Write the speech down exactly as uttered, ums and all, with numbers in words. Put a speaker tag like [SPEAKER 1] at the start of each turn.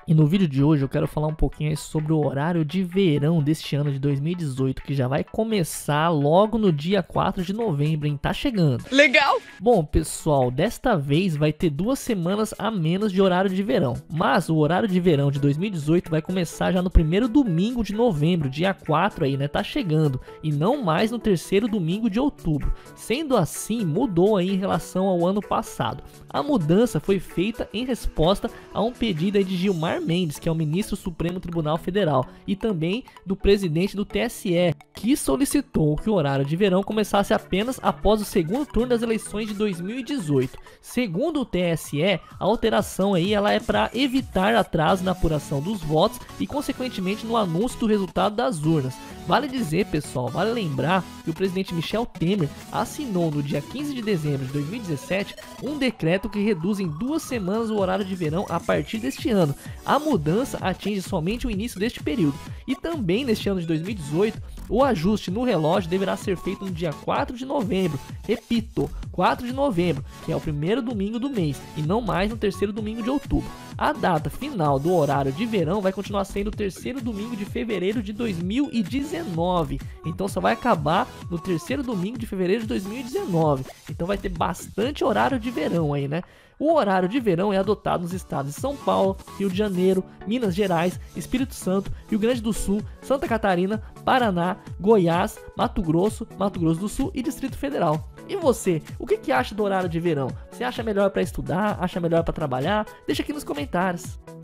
[SPEAKER 1] E no vídeo de hoje eu quero falar um pouquinho aí sobre o horário de verão deste ano de dois mil e dezoito, que já vai começar logo no dia quatro de novembro, hein? Tá chegando.
[SPEAKER 2] Legal!
[SPEAKER 1] Bom, pessoal, desta vez vai ter duas semanas a menos de horário de verão, mas o horário de verão de dois mil e dezoito vai começar já no primeiro domingo de novembro, dia quatro aí, né? Tá chegando, e não mais no terceiro domingo de outubro. Sendo assim, mudou aí em relação ao ano passado. A mudança foi feita em resposta a um pedido aí de Gilmar Mendes, que é o ministro do Supremo Tribunal Federal, e também do presidente do T S E, que solicitou que o horário de verão começasse apenas após o segundo turno das eleições de dois mil e dezoito. Segundo o T S E, a alteração aí ela é para evitar atraso na apuração dos votos e consequentemente no anúncio do resultado das urnas. Vale dizer, pessoal, vale lembrar que o presidente Michel Temer assinou no dia quinze de dezembro de dois mil e dezessete um decreto que reduz em duas semanas o horário de verão a partir deste ano. A mudança atinge somente o início deste período. E também neste ano de dois mil e dezoito, o ajuste no relógio deverá ser feito no dia quatro de novembro. Repito, quatro de novembro, que é o primeiro domingo do mês, e não mais no terceiro domingo de outubro. A data final do horário de verão vai continuar sendo o terceiro domingo de fevereiro de dois mil e dezenove. Então só vai acabar no terceiro domingo de fevereiro de dois mil e dezenove. Então vai ter bastante horário de verão aí, né? O horário de verão é adotado nos estados de São Paulo, Rio de Janeiro, Minas Gerais, Espírito Santo, Rio Grande do Sul, Santa Catarina, Paraná, Goiás, Mato Grosso, Mato Grosso do Sul e Distrito Federal. E você, o que, que acha do horário de verão? Você acha melhor para estudar? Acha melhor para trabalhar? Deixa aqui nos comentários.